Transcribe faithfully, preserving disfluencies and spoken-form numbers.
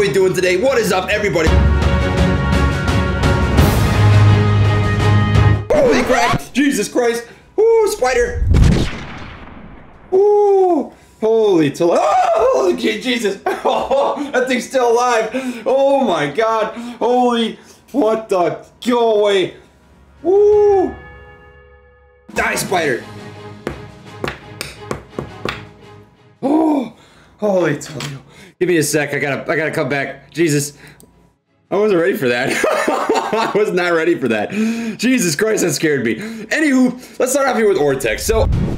we doing today? What is up, everybody? Holy crap! Jesus Christ! Ooh, spider! Ooh! Holy tele- Oh, Jesus! Oh, that thing's still alive! Oh my God! Holy! What the? Go away! Ooh! Die, spider! Oh! Holy Toledo! Give me a sec. I gotta, I gotta come back. Jesus, I wasn't ready for that. I was not ready for that. Jesus Christ, that scared me. Anywho, let's start off here with Ortex. So.